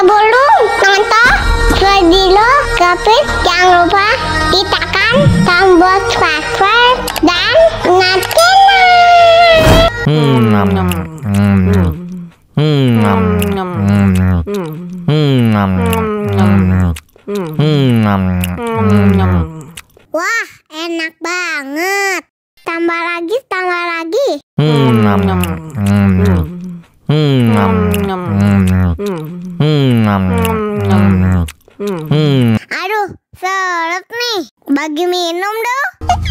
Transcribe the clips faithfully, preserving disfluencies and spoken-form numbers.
Sebelum nonton video Kepit, jangan lupa tekan tombol subscribe dan nyalakan. Hmm, nam nam. Hmm, nam. Hmm, nam nam. Hmm, nam. Hmm, nam nam. Hmm, nam nam. Wah, enak banget. Tambah lagi, tambah lagi. Hmm, nam nam. Hmm, nam. Hmm, nam nam. Hmm, nam nam. Hmm. Aduh, seret nih. Bagi minum dong.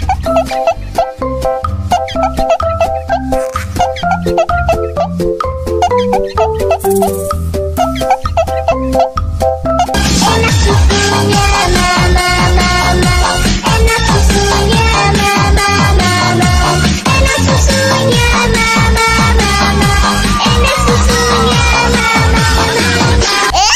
Enak susunya mama mama. Enak susunya mama mama. Enak susunya mama mama. Enak susunya mama mama.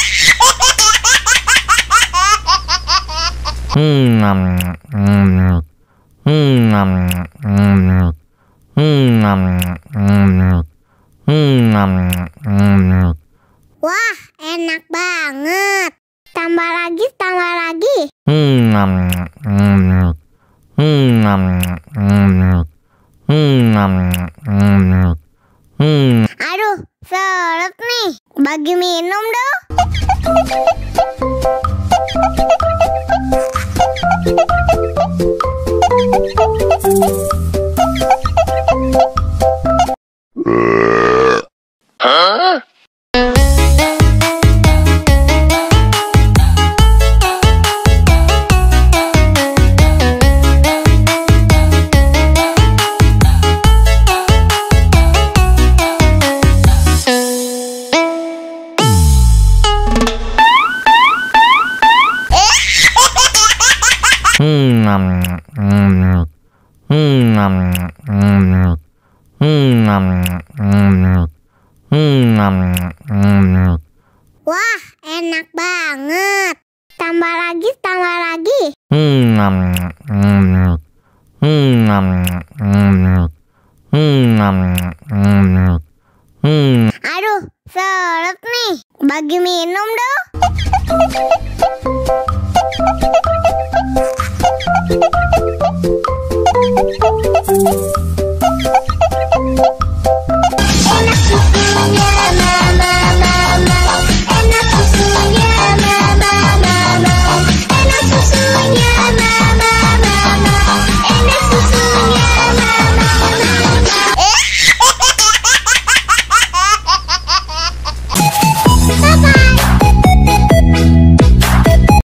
Hmm, nam nam. Hmm, nam nam. Hmm, nam nam. Hmm, nam nam. Wah, enak banget. Tambah lagi, tambah lagi. Hmm, nam nam. Hmm, nam nam. Hmm, nam nam. Hmm. Aduh, seret nih. Bagi minum dong. Hah? Hmm, nam nam. Hmm, nam nam. Hmm, nam nam. Hmm, nam nam. Wah, enak banget. Tambah lagi, tambah lagi. Hmm, nam nam. Hmm, nam nam. Hmm, nam nam. Hmm. Aduh, seret nih. Bagi minum dong.